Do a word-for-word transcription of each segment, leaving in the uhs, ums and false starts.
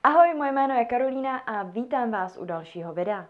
Ahoj, moje jméno je Karolína a vítám vás u dalšího videa.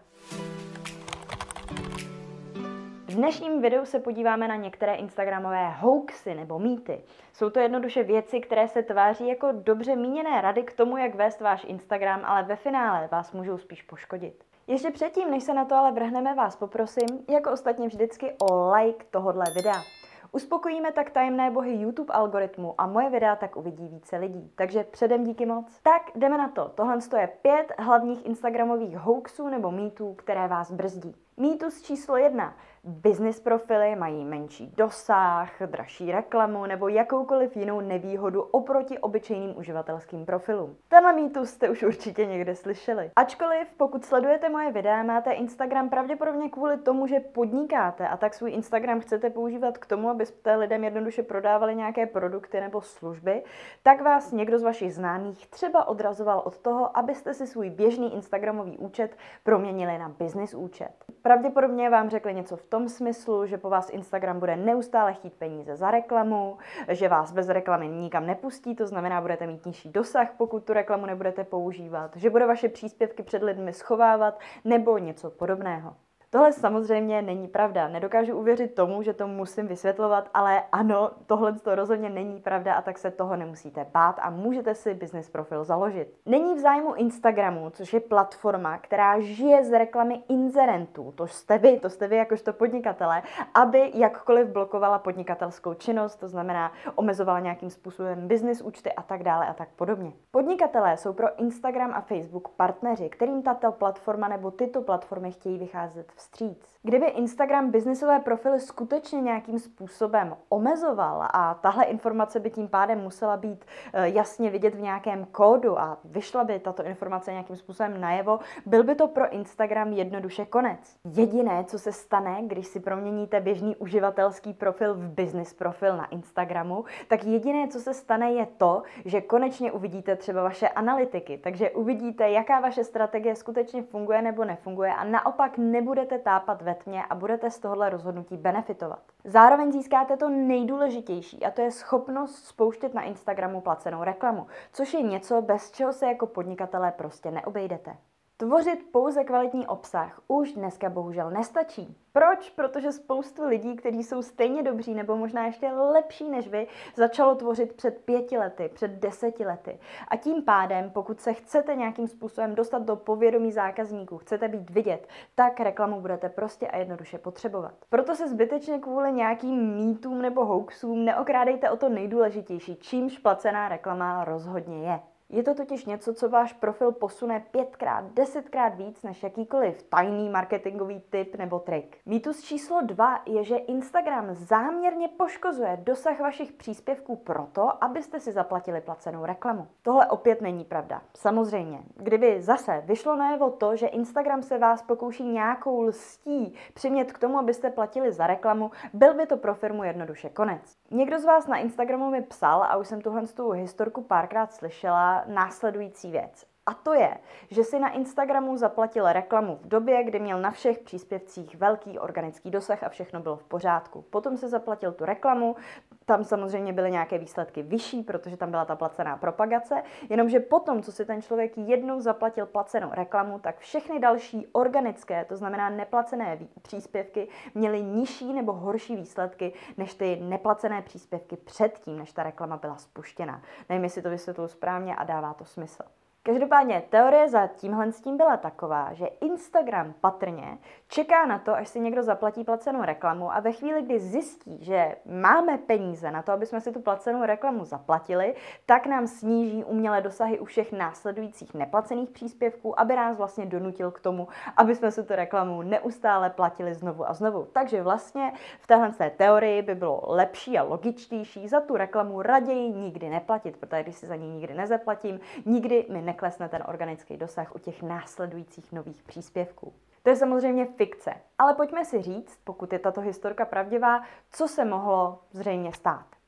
V dnešním videu se podíváme na některé instagramové hoaxy nebo mýty. Jsou to jednoduše věci, které se tváří jako dobře míněné rady k tomu, jak vést váš Instagram, ale ve finále vás můžou spíš poškodit. Ještě předtím, než se na to ale vrhneme, vás poprosím, jako ostatně vždycky, o like tohohle videa. Uspokojíme tak tajemné bohy YouTube algoritmu a moje videa tak uvidí více lidí. Takže předem díky moc. Tak jdeme na to. Tohle je pět hlavních instagramových hoaxů nebo mýtů, které vás brzdí. Mýtus číslo jedna. Business profily mají menší dosah, dražší reklamu nebo jakoukoliv jinou nevýhodu oproti obyčejným uživatelským profilům. Tenhle mýtus jste už určitě někde slyšeli. Ačkoliv, pokud sledujete moje videa, máte Instagram pravděpodobně kvůli tomu, že podnikáte a tak svůj Instagram chcete používat k tomu, abyste lidem jednoduše prodávali nějaké produkty nebo služby, tak vás někdo z vašich známých třeba odrazoval od toho, abyste si svůj běžný Instagramový účet proměnili na business účet. Pravděpodobně vám řekli něco v tom smyslu, že po vás Instagram bude neustále chtít peníze za reklamu, že vás bez reklamy nikam nepustí, to znamená, budete mít nižší dosah, pokud tu reklamu nebudete používat, že bude vaše příspěvky před lidmi schovávat nebo něco podobného. Tohle samozřejmě není pravda. Nedokážu uvěřit tomu, že to musím vysvětlovat, ale ano, tohle to rozhodně není pravda a tak se toho nemusíte bát a můžete si business profil založit. Není v zájmu Instagramu, což je platforma, která žije z reklamy inzerentů, to jste vy, to jste vy jakožto podnikatelé, aby jakkoliv blokovala podnikatelskou činnost, to znamená omezovala nějakým způsobem business účty a tak dále a tak podobně. Podnikatelé jsou pro Instagram a Facebook partneři, kterým tato platforma nebo tyto platformy chtějí vycházet vstříc. Kdyby Instagram biznisové profily skutečně nějakým způsobem omezoval a tahle informace by tím pádem musela být jasně vidět v nějakém kódu a vyšla by tato informace nějakým způsobem najevo, byl by to pro Instagram jednoduše konec. Jediné, co se stane, když si proměníte běžný uživatelský profil v business profil na Instagramu, tak jediné, co se stane, je to, že konečně uvidíte třeba vaše analytiky, takže uvidíte, jaká vaše strategie skutečně funguje nebo nefunguje a naopak nebudete tápat ve tmě a budete z tohohle rozhodnutí benefitovat. Zároveň získáte to nejdůležitější a to je schopnost spouštět na Instagramu placenou reklamu, což je něco, bez čeho se jako podnikatelé prostě neobejdete. Tvořit pouze kvalitní obsah už dneska bohužel nestačí. Proč? Protože spoustu lidí, kteří jsou stejně dobří nebo možná ještě lepší než vy, začalo tvořit před pěti lety, před deseti lety. A tím pádem, pokud se chcete nějakým způsobem dostat do povědomí zákazníků, chcete být vidět, tak reklamu budete prostě a jednoduše potřebovat. Proto se zbytečně kvůli nějakým mýtům nebo hoaxům neokrádejte o to nejdůležitější, čímž placená reklama rozhodně je. Je to totiž něco, co váš profil posune pětkrát, desetkrát víc než jakýkoliv tajný marketingový tip nebo trik. Mýtus číslo dva je, že Instagram záměrně poškozuje dosah vašich příspěvků proto, abyste si zaplatili placenou reklamu. Tohle opět není pravda. Samozřejmě, kdyby zase vyšlo najevo to, že Instagram se vás pokouší nějakou lstí přimět k tomu, abyste platili za reklamu, byl by to pro firmu jednoduše konec. Někdo z vás na Instagramu mi psal, a už jsem tuhle tu historku párkrát slyšela, následující věc. A to je, že si na Instagramu zaplatil reklamu v době, kdy měl na všech příspěvcích velký organický dosah a všechno bylo v pořádku. Potom se zaplatil tu reklamu, tam samozřejmě byly nějaké výsledky vyšší, protože tam byla ta placená propagace, jenomže potom, co si ten člověk jednou zaplatil placenou reklamu, tak všechny další organické, to znamená neplacené příspěvky, měly nižší nebo horší výsledky než ty neplacené příspěvky předtím, než ta reklama byla spuštěna. Nevím, jestli to vysvětluji správně a dává to smysl. Každopádně teorie za tímhle s tím byla taková, že Instagram patrně čeká na to, až si někdo zaplatí placenou reklamu a ve chvíli, kdy zjistí, že máme peníze na to, aby jsme si tu placenou reklamu zaplatili, tak nám sníží umělé dosahy u všech následujících neplacených příspěvků, aby nás vlastně donutil k tomu, aby jsme si tu reklamu neustále platili znovu a znovu. Takže vlastně v téhle teorii by bylo lepší a logičtější za tu reklamu raději nikdy neplatit, protože když si za ní nikdy nezaplatím, nikdy mi neklesne ten organický dosah u těch následujících nových příspěvků. To je samozřejmě fikce, ale pojďme si říct, pokud je tato historka pravdivá, co se mohlo zřejmě stát.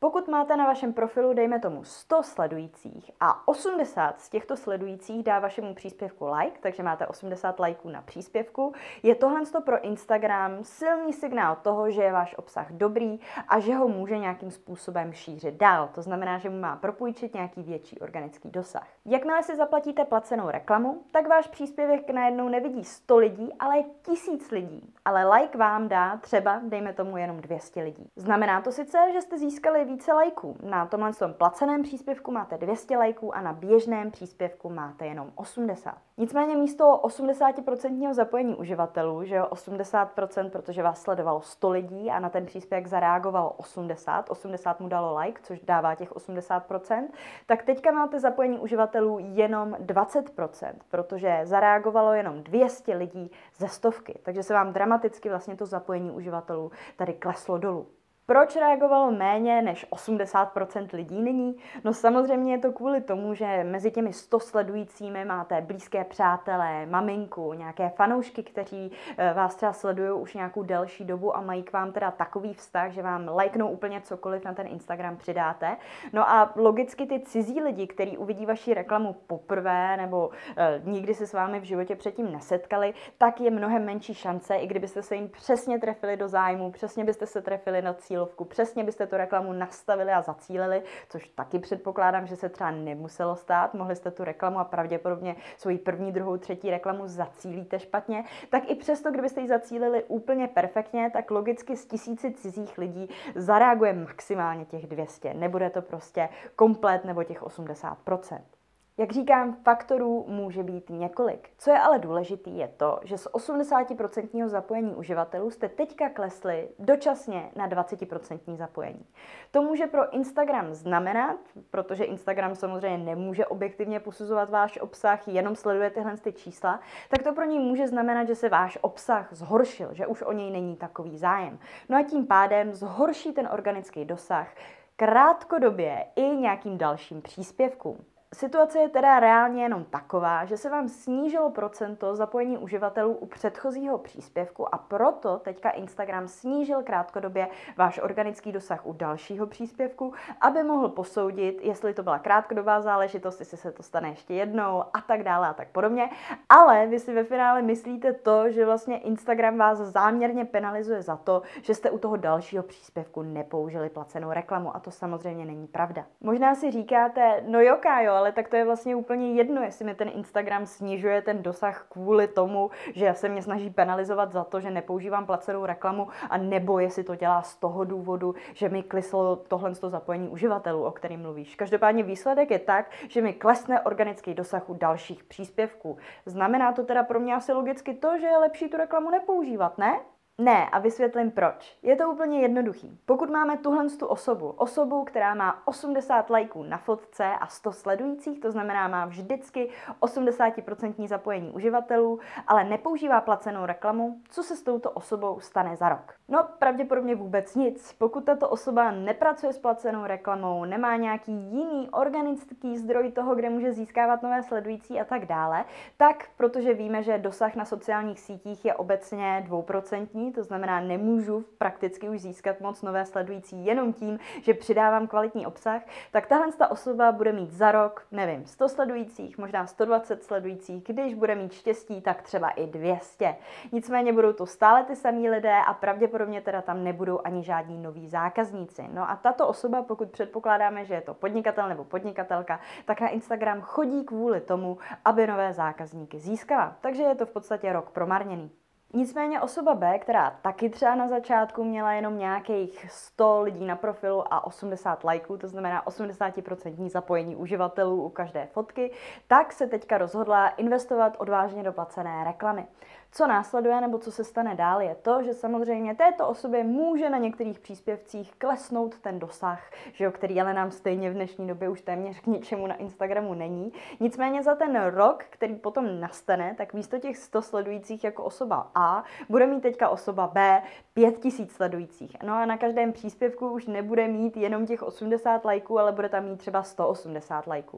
Pokud máte na vašem profilu, dejme tomu sto sledujících a osmdesát z těchto sledujících dá vašemu příspěvku like, takže máte osmdesát lajků na příspěvku, je tohle pro Instagram silný signál toho, že je váš obsah dobrý a že ho může nějakým způsobem šířit dál. To znamená, že mu má propůjčit nějaký větší organický dosah. Jakmile si zaplatíte placenou reklamu, tak váš příspěvek najednou nevidí sto lidí, ale tisíc lidí. Ale like vám dá třeba, dejme tomu, jenom dvě stě lidí. Znamená to sice, že jste získali více lajků. Na tomhle tom placeném příspěvku máte dvě stě lajků a na běžném příspěvku máte jenom osmdesát. Nicméně místo osmdesát procent zapojení uživatelů, že jo, osmdesát procent, protože vás sledovalo sto lidí a na ten příspěvek zareagovalo osmdesát, osmdesát mu dalo like, což dává těch osmdesát procent, tak teďka máte zapojení uživatelů jenom dvacet procent, protože zareagovalo jenom dvě stě lidí ze stovky, takže se vám dramaticky vlastně to zapojení uživatelů tady kleslo dolů. Proč reagovalo méně než osmdesát procent lidí nyní? No samozřejmě je to kvůli tomu, že mezi těmi sto sledujícími máte blízké přátelé, maminku, nějaké fanoušky, kteří vás třeba sledují už nějakou delší dobu a mají k vám teda takový vztah, že vám lajknou úplně cokoliv na ten Instagram přidáte. No a logicky ty cizí lidi, kteří uvidí vaši reklamu poprvé nebo e, nikdy se s vámi v životě předtím nesetkali, tak je mnohem menší šance, i kdybyste se jim přesně trefili do zájmu, přesně byste se trefili na cíl, přesně byste tu reklamu nastavili a zacílili, což taky předpokládám, že se třeba nemuselo stát. Mohli jste tu reklamu a pravděpodobně svoji první, druhou, třetí reklamu zacílíte špatně. Tak i přesto, kdybyste ji zacílili úplně perfektně, tak logicky z tisíci cizích lidí zareaguje maximálně těch dvě stě. Nebude to prostě komplet nebo těch osmdesát procent. Jak říkám, faktorů může být několik. Co je ale důležitý, je to, že z osmdesát procent zapojení uživatelů jste teďka klesli dočasně na dvacet procent zapojení. To může pro Instagram znamenat, protože Instagram samozřejmě nemůže objektivně posuzovat váš obsah, jenom sleduje tyhle ty čísla, tak to pro něj může znamenat, že se váš obsah zhoršil, že už o něj není takový zájem. No a tím pádem zhorší ten organický dosah krátkodobě i nějakým dalším příspěvkům. Situace je teda reálně jenom taková, že se vám snížilo procento zapojení uživatelů u předchozího příspěvku a proto teďka Instagram snížil krátkodobě váš organický dosah u dalšího příspěvku, aby mohl posoudit, jestli to byla krátkodobá záležitost, jestli se to stane ještě jednou a tak dále a tak podobně. Ale vy si ve finále myslíte to, že vlastně Instagram vás záměrně penalizuje za to, že jste u toho dalšího příspěvku nepoužili placenou reklamu a to samozřejmě není pravda. Možná si říkáte, no jo, Kájo, ale tak to je vlastně úplně jedno, jestli mi ten Instagram snižuje ten dosah kvůli tomu, že se mě snaží penalizovat za to, že nepoužívám placenou reklamu, a nebo jestli to dělá z toho důvodu, že mi kleslo tohle zapojení uživatelů, o kterém mluvíš. Každopádně výsledek je tak, že mi klesne organický dosah u dalších příspěvků. Znamená to teda pro mě asi logicky to, že je lepší tu reklamu nepoužívat, ne? Ne, a vysvětlím proč. Je to úplně jednoduchý. Pokud máme tuhle tu osobu, osobu, která má osmdesát lajků na fotce a sto sledujících, to znamená má vždycky osmdesát procent zapojení uživatelů, ale nepoužívá placenou reklamu, co se s touto osobou stane za rok? No, pravděpodobně vůbec nic. Pokud tato osoba nepracuje s placenou reklamou, nemá nějaký jiný organický zdroj toho, kde může získávat nové sledující a tak dále, tak protože víme, že dosah na sociálních sítích je obecně dvouprocentní, to znamená, nemůžu prakticky už získat moc nové sledující jenom tím, že přidávám kvalitní obsah, tak tahle ta osoba bude mít za rok, nevím, sto sledujících, možná sto dvacet sledujících, když bude mít štěstí, tak třeba i dvě stě. Nicméně budou to stále ty samý lidé a pravděpodobně teda tam nebudou ani žádní noví zákazníci. No a tato osoba, pokud předpokládáme, že je to podnikatel nebo podnikatelka, tak na Instagram chodí kvůli tomu, aby nové zákazníky získala. Takže je to v podstatě rok promarněný. Nicméně osoba B, která taky třeba na začátku měla jenom nějakých sto lidí na profilu a osmdesát lajků, to znamená osmdesát procent zapojení uživatelů u každé fotky, tak se teďka rozhodla investovat odvážně do placené reklamy. Co následuje nebo co se stane dál je to, že samozřejmě této osobě může na některých příspěvcích klesnout ten dosah, že jo, který ale nám stejně v dnešní době už téměř k ničemu na Instagramu není. Nicméně za ten rok, který potom nastane, tak místo těch sto sledujících jako osoba A bude mít teďka osoba B pět tisíc sledujících. No a na každém příspěvku už nebude mít jenom těch osmdesát lajků, ale bude tam mít třeba sto osmdesát lajků.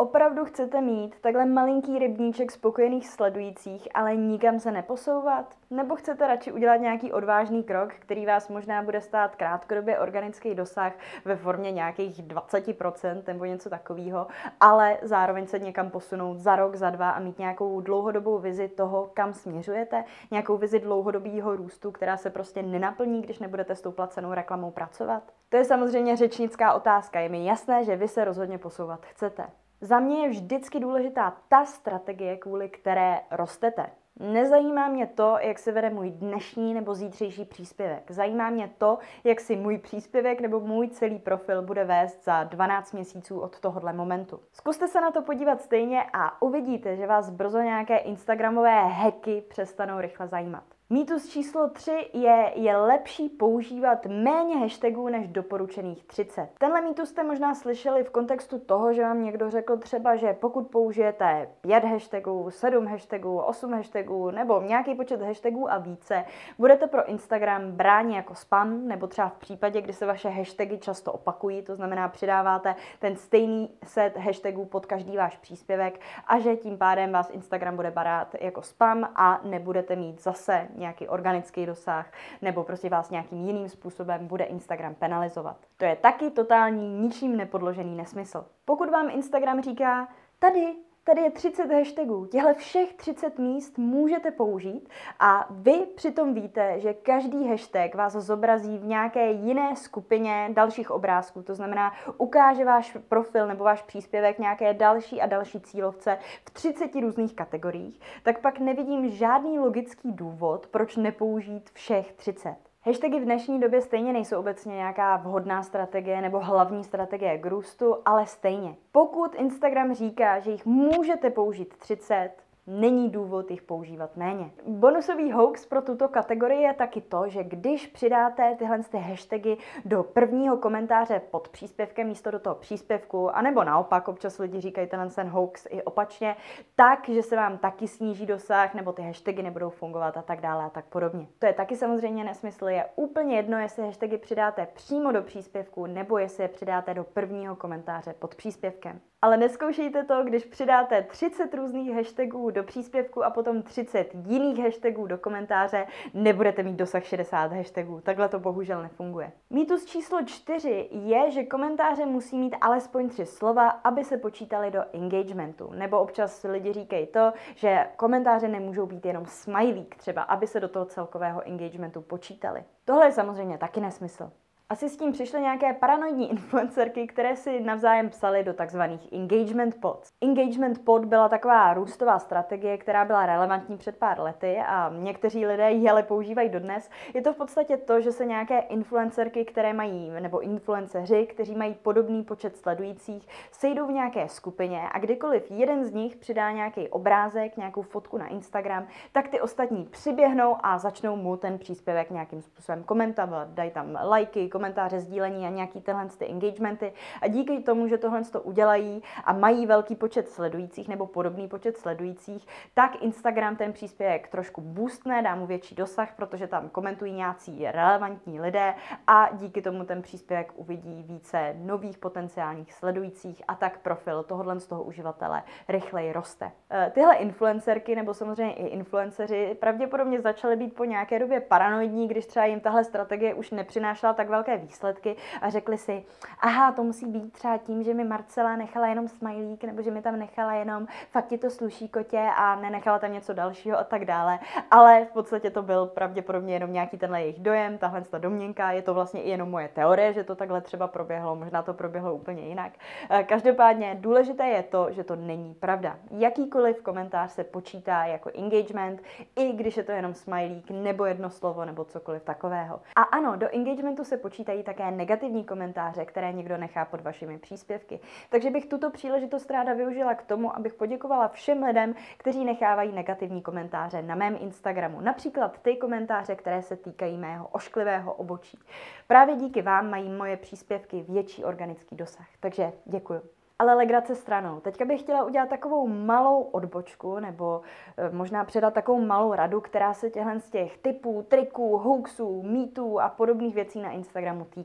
Opravdu chcete mít takhle malinký rybníček spokojených sledujících, ale nikam se neposouvat? Nebo chcete radši udělat nějaký odvážný krok, který vás možná bude stát krátkodobě organický dosah ve formě nějakých dvacet procent nebo něco takového, ale zároveň se někam posunout za rok, za dva a mít nějakou dlouhodobou vizi toho, kam směřujete, nějakou vizi dlouhodobého růstu, která se prostě nenaplní, když nebudete s tou placenou reklamou pracovat? To je samozřejmě řečnická otázka. Je mi jasné, že vy se rozhodně posouvat chcete. Za mě je vždycky důležitá ta strategie, kvůli které rostete. Nezajímá mě to, jak se vede můj dnešní nebo zítřejší příspěvek. Zajímá mě to, jak si můj příspěvek nebo můj celý profil bude vést za dvanáct měsíců od tohohle momentu. Zkuste se na to podívat stejně a uvidíte, že vás brzo nějaké instagramové hacky přestanou rychle zajímat. Mýtus číslo tři je, je lepší používat méně hashtagů než doporučených třicet. Tenhle mýtus jste možná slyšeli v kontextu toho, že vám někdo řekl třeba, že pokud použijete pět hashtagů, sedm hashtagů, osm hashtagů nebo nějaký počet hashtagů a více, budete pro Instagram bráni jako spam, nebo třeba v případě, kdy se vaše hashtagy často opakují, to znamená přidáváte ten stejný set hashtagů pod každý váš příspěvek a že tím pádem vás Instagram bude brát jako spam a nebudete mít zase nějaký organický dosah, nebo prostě vás nějakým jiným způsobem bude Instagram penalizovat. To je taky totální ničím nepodložený nesmysl. Pokud vám Instagram říká, tady Tady je třicet hashtagů. Těhle všech třicet míst můžete použít a vy přitom víte, že každý hashtag vás zobrazí v nějaké jiné skupině dalších obrázků. To znamená, ukáže váš profil nebo váš příspěvek nějaké další a další cílovce v třiceti různých kategoriích, tak pak nevidím žádný logický důvod, proč nepoužít všech třicet. Hashtagy v dnešní době stejně nejsou obecně nějaká vhodná strategie nebo hlavní strategie k růstu, ale stejně. Pokud Instagram říká, že jich můžete použít třicet, není důvod jich používat méně. Bonusový hoax pro tuto kategorii je taky to, že když přidáte tyhle ty hashtagy do prvního komentáře pod příspěvkem místo do toho příspěvku, anebo naopak, občas lidi říkají tenhle ten hoax i opačně, tak, že se vám taky sníží dosah, nebo ty hashtagy nebudou fungovat a tak dále a tak podobně. To je taky samozřejmě nesmysl. Je úplně jedno, jestli hashtagy přidáte přímo do příspěvku, nebo jestli je přidáte do prvního komentáře pod příspěvkem. Ale neskoušejte to, když přidáte třicet různých hashtagů do příspěvku a potom třicet jiných hashtagů do komentáře, nebudete mít dosah šedesát hashtagů. Takhle to bohužel nefunguje. Mýtus číslo čtyři je, že komentáře musí mít alespoň tři slova, aby se počítali do engagementu. Nebo občas lidi říkají to, že komentáře nemůžou být jenom smajlík třeba, aby se do toho celkového engagementu počítali. Tohle je samozřejmě taky nesmysl. Asi s tím přišly nějaké paranoidní influencerky, které si navzájem psaly do takzvaných engagement pods. Engagement pod byla taková růstová strategie, která byla relevantní před pár lety a někteří lidé ji ale používají dodnes. Je to v podstatě to, že se nějaké influencerky, které mají, nebo influenceři, kteří mají podobný počet sledujících, sejdou v nějaké skupině a kdykoliv jeden z nich přidá nějaký obrázek, nějakou fotku na Instagram, tak ty ostatní přiběhnou a začnou mu ten příspěvek nějakým způsobem komentovat, dají tam lajky, komentáře, sdílení a nějaký tenhle ty engagementy a díky tomu, že tohle to udělají a mají velký počet sledujících nebo podobný počet sledujících, tak Instagram ten příspěvek trošku boostne, dá mu větší dosah, protože tam komentují nějací relevantní lidé a díky tomu ten příspěvek uvidí více nových potenciálních sledujících a tak profil tohohle z toho uživatele rychleji roste. Tyhle influencerky nebo samozřejmě i influenceři pravděpodobně začaly být po nějaké době paranoidní, když třeba jim tahle strategie už nepřinášela tak velké výsledky a řekli si, aha, to musí být třeba tím, že mi Marcela nechala jenom smajlík, nebo že mi tam nechala jenom fakt ti to sluší kotě a nenechala tam něco dalšího a tak dále. Ale v podstatě to byl pravděpodobně jenom nějaký tenhle jejich dojem, tahle ta domněnka, je to vlastně i jenom moje teorie, že to takhle třeba proběhlo, možná to proběhlo úplně jinak. Každopádně důležité je to, že to není pravda. Jakýkoliv komentář se počítá jako engagement, i když je to jenom smajlík nebo jedno slovo nebo cokoliv takového. A ano, do engagementu se počítají také negativní komentáře, které někdo nechá pod vašimi příspěvky. Takže bych tuto příležitost ráda využila k tomu, abych poděkovala všem lidem, kteří nechávají negativní komentáře na mém Instagramu. Například ty komentáře, které se týkají mého ošklivého obočí. Právě díky vám mají moje příspěvky větší organický dosah. Takže děkuju. Ale legrace stranou. Teďka bych chtěla udělat takovou malou odbočku, nebo e, možná předat takovou malou radu, která se těchhle z těch typů, triků, hoaxů, mýtů a podobných věcí na Instagramu týká.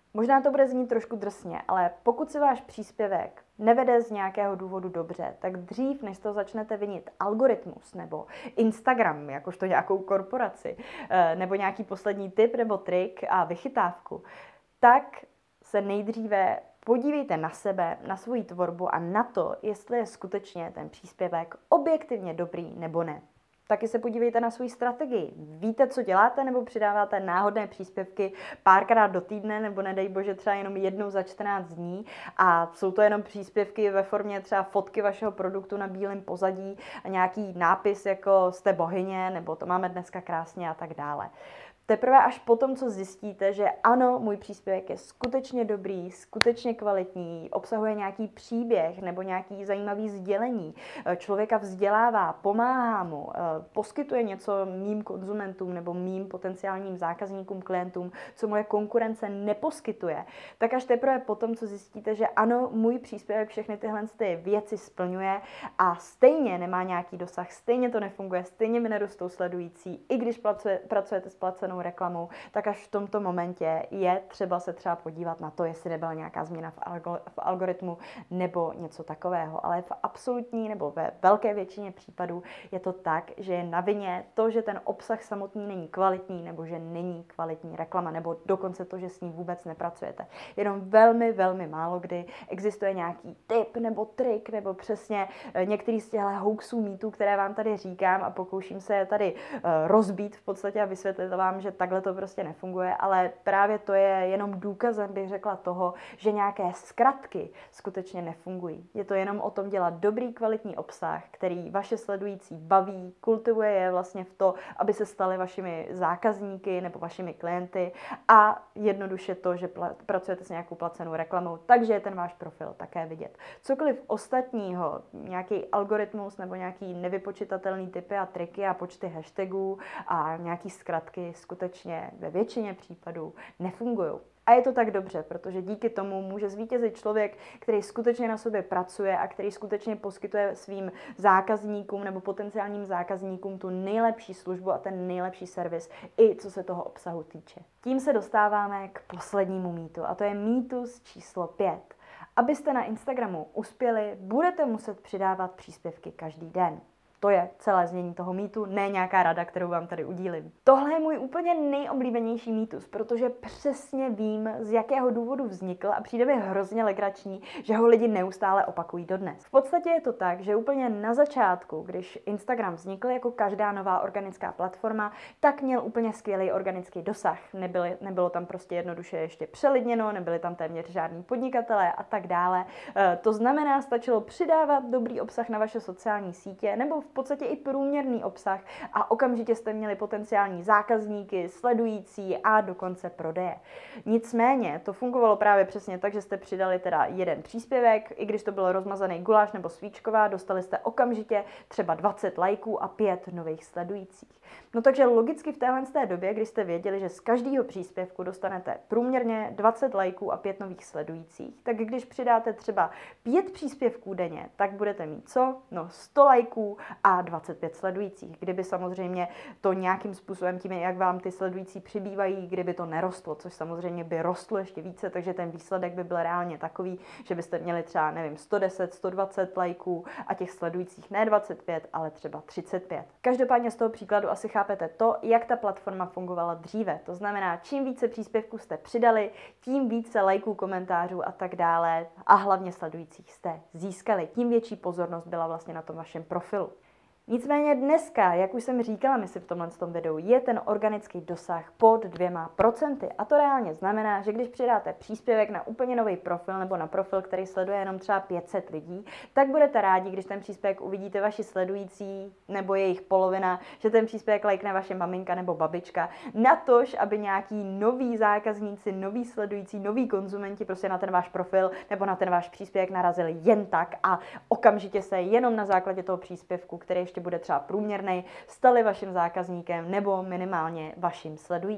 Možná to bude znít trošku drsně, ale pokud se váš příspěvek nevede z nějakého důvodu dobře, tak dřív, než to začnete vinit algoritmus nebo Instagram, jakožto nějakou korporaci, nebo nějaký poslední tip nebo trik a vychytávku, tak se nejdříve podívejte na sebe, na svoji tvorbu a na to, jestli je skutečně ten příspěvek objektivně dobrý nebo ne. Taky se podívejte na svou strategii. Víte, co děláte, nebo přidáváte náhodné příspěvky párkrát do týdne, nebo nedej bože třeba jenom jednou za čtrnáct dní a jsou to jenom příspěvky ve formě třeba fotky vašeho produktu na bílém pozadí a nějaký nápis jako jste bohyně, nebo to máme dneska krásně a tak dále. Teprve až potom, co zjistíte, že ano, můj příspěvek je skutečně dobrý, skutečně kvalitní, obsahuje nějaký příběh nebo nějaký zajímavý sdělení, člověka vzdělává, pomáhá mu, poskytuje něco mým konzumentům nebo mým potenciálním zákazníkům, klientům, co moje konkurence neposkytuje, tak až teprve potom, co zjistíte, že ano, můj příspěvek všechny tyhle ty věci splňuje a stejně nemá nějaký dosah, stejně to nefunguje, stejně mi nerostou sledující, i když pracujete s placenou reklamou, tak až v tomto momentě je třeba se třeba podívat na to, jestli nebyla nějaká změna v, algo, v algoritmu nebo něco takového. Ale v absolutní nebo ve velké většině případů je to tak, že je na vině to, že ten obsah samotný není kvalitní nebo že není kvalitní reklama nebo dokonce to, že s ní vůbec nepracujete. Jenom velmi, velmi málo kdy existuje nějaký tip nebo trik nebo přesně některý z těchto hoaxů, mýtů, které vám tady říkám a pokouším se je tady rozbít v podstatě a vysvětlit vám, že takhle to prostě nefunguje, ale právě to je jenom důkazem, bych řekla, toho, že nějaké zkratky skutečně nefungují. Je to jenom o tom dělat dobrý, kvalitní obsah, který vaše sledující baví, kultivuje je vlastně v to, aby se stali vašimi zákazníky nebo vašimi klienty a jednoduše to, že pracujete s nějakou placenou reklamou, takže je ten váš profil také vidět. Cokoliv ostatního, nějaký algoritmus nebo nějaký nevypočitatelný typy a triky a počty hashtagů a nějaký zkratky skutečně ve většině případů nefungují. A je to tak dobře, protože díky tomu může zvítězit člověk, který skutečně na sobě pracuje a který skutečně poskytuje svým zákazníkům nebo potenciálním zákazníkům tu nejlepší službu a ten nejlepší servis, i co se toho obsahu týče. Tím se dostáváme k poslednímu mýtu a to je mýtus číslo pět. Abyste na Instagramu uspěli, budete muset přidávat příspěvky každý den. To je celé znění toho mýtu, ne nějaká rada, kterou vám tady udílím. Tohle je můj úplně nejoblíbenější mýtus, protože přesně vím, z jakého důvodu vznikl a přijde mi hrozně legrační, že ho lidi neustále opakují dodnes. V podstatě je to tak, že úplně na začátku, když Instagram vznikl jako každá nová organická platforma, tak měl úplně skvělý organický dosah. Nebyly, nebylo tam prostě jednoduše ještě přelidněno, nebyly tam téměř žádní podnikatelé a tak dále. E, to znamená, stačilo přidávat dobrý obsah na vaše sociální sítě nebo v podstatě i průměrný obsah a okamžitě jste měli potenciální zákazníky, sledující a dokonce prodeje. Nicméně to fungovalo právě přesně tak, že jste přidali teda jeden příspěvek, i když to byl rozmazaný guláš nebo svíčková, dostali jste okamžitě třeba dvacet lajků a pět nových sledujících. No takže logicky v téhle té době, kdy jste věděli, že z každého příspěvku dostanete průměrně dvacet lajků a pět nových sledujících, tak když přidáte třeba pět příspěvků denně, tak budete mít co? No sto lajků a dvacet pět sledujících. Kdyby samozřejmě to nějakým způsobem tím, jak vám ty sledující přibývají, kdyby to nerostlo, což samozřejmě by rostlo ještě více, takže ten výsledek by byl reálně takový, že byste měli třeba, nevím, sto deset, sto dvacet lajků a těch sledujících ne dvacet pět, ale třeba třicet pět. Každopádně z toho příkladu asi chápete to, jak ta platforma fungovala dříve. To znamená, čím více příspěvků jste přidali, tím více lajků, komentářů a tak dále a hlavně sledujících jste získali. Tím větší pozornost byla vlastně na tom vašem profilu. Nicméně dneska, jak už jsem říkala mi si v tomhle tom videu, je ten organický dosah pod dvěma procenty. A to reálně znamená, že když přidáte příspěvek na úplně nový profil nebo na profil, který sleduje jenom třeba pět set lidí, tak budete rádi, když ten příspěvek uvidíte vaši sledující nebo jejich polovina, že ten příspěvek lajkne vaše maminka nebo babička, natož, aby nějaký noví zákazníci, noví sledující, noví konzumenti prostě na ten váš profil nebo na ten váš příspěvek narazili jen tak a okamžitě se jenom na základě toho příspěvku, který ještě bude třeba průměrný, stali vaším zákazníkem nebo minimálně vaším sledujícím.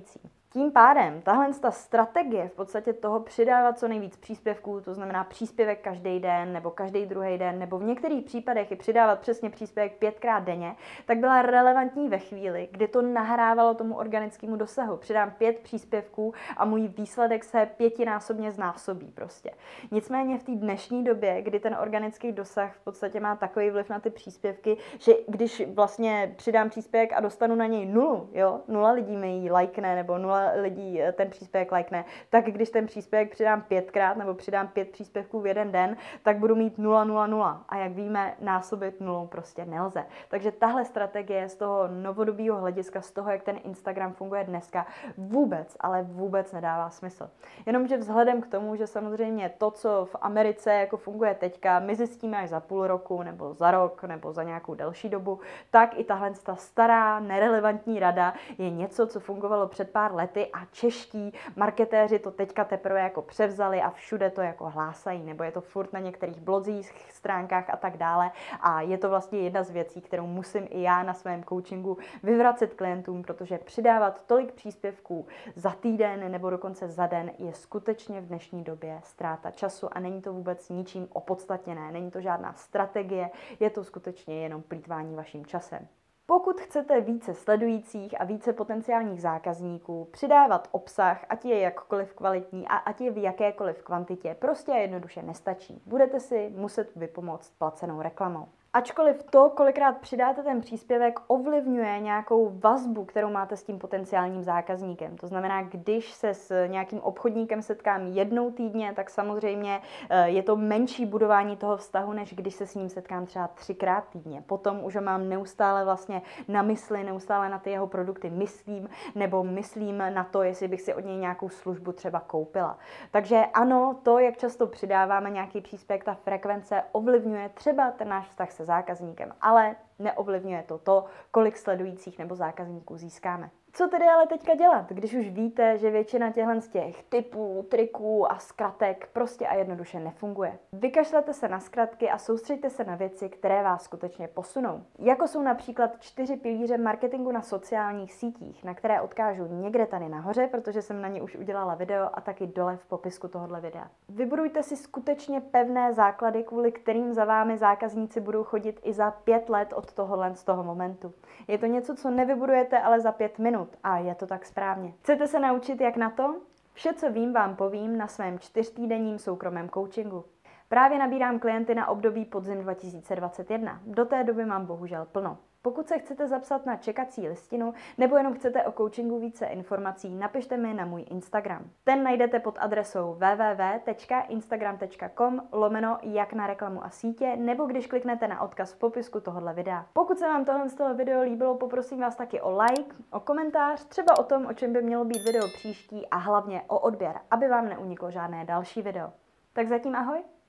Tím pádem tahle ta strategie v podstatě toho přidávat co nejvíc příspěvků, to znamená příspěvek každý den nebo každý druhý den, nebo v některých případech i přidávat přesně příspěvek pětkrát denně, tak byla relevantní ve chvíli, kdy to nahrávalo tomu organickému dosahu. Přidám pět příspěvků a můj výsledek se pětinásobně znásobí prostě. Nicméně v té dnešní době, kdy ten organický dosah v podstatě má takový vliv na ty příspěvky, že když vlastně přidám příspěvek a dostanu na něj nulu, jo, nula lidí mi ji lajkne nebo nula lidí ten příspěvek lajkne, tak když ten příspěvek přidám pětkrát nebo přidám pět příspěvků v jeden den, tak budu mít nula nula nula. A jak víme, násobit nulou prostě nelze. Takže tahle strategie z toho novodobího hlediska, z toho, jak ten Instagram funguje dneska, vůbec, ale vůbec nedává smysl. Jenomže vzhledem k tomu, že samozřejmě to, co v Americe jako funguje teďka, my zjistíme až za půl roku, nebo za rok, nebo za nějakou delší dobu, tak i tahle ta stará, nerelevantní rada je něco, co fungovalo před pár lety a čeští marketéři to teďka teprve jako převzali a všude to jako hlásají, nebo je to furt na některých blozích, stránkách a tak dále. A je to vlastně jedna z věcí, kterou musím i já na svém coachingu vyvracet klientům, protože přidávat tolik příspěvků za týden nebo dokonce za den je skutečně v dnešní době ztráta času a není to vůbec ničím opodstatněné, není to žádná strategie, je to skutečně jenom plýtvání vaším časem. Pokud chcete více sledujících a více potenciálních zákazníků, přidávat obsah, ať je jakkoliv kvalitní a ať je v jakékoliv kvantitě, prostě a jednoduše nestačí. Budete si muset vypomoct placenou reklamou. Ačkoliv to, kolikrát přidáte ten příspěvek, ovlivňuje nějakou vazbu, kterou máte s tím potenciálním zákazníkem. To znamená, když se s nějakým obchodníkem setkám jednou týdně, tak samozřejmě je to menší budování toho vztahu, než když se s ním setkám třeba třikrát týdně. Potom už ho mám neustále vlastně na mysli, neustále na ty jeho produkty myslím, nebo myslím na to, jestli bych si od něj nějakou službu třeba koupila. Takže ano, to, jak často přidáváme nějaký příspěvek, ta frekvence ovlivňuje třeba ten náš vztah se zákazníkem, ale neovlivňuje to to, kolik sledujících nebo zákazníků získáme. Co tedy ale teďka dělat, když už víte, že většina těchto z těch typů, triků a zkratek prostě a jednoduše nefunguje? Vykašlete se na zkratky a soustřeďte se na věci, které vás skutečně posunou. Jako jsou například čtyři pilíře marketingu na sociálních sítích, na které odkážu někde tady nahoře, protože jsem na ně už udělala video a taky dole v popisku tohohle videa. Vybudujte si skutečně pevné základy, kvůli kterým za vámi zákazníci budou chodit i za pět let od tohohle z toho momentu. Je to něco, co nevybudujete ale za pět minut. A je to tak správně. Chcete se naučit, jak na to? Vše, co vím, vám povím na svém čtyřtýdenním soukromém coachingu. Právě nabírám klienty na období podzim dva tisíce dvacet jedna. Do té doby mám bohužel plno. Pokud se chcete zapsat na čekací listinu nebo jenom chcete o coachingu více informací, napište mi na můj Instagram. Ten najdete pod adresou w w w tečka instagram tečka com lomeno jak na reklamu a sítě, nebo když kliknete na odkaz v popisku tohohle videa. Pokud se vám tohle video líbilo, poprosím vás taky o like, o komentář, třeba o tom, o čem by mělo být video příští a hlavně o odběr, aby vám neuniklo žádné další video. Tak zatím ahoj!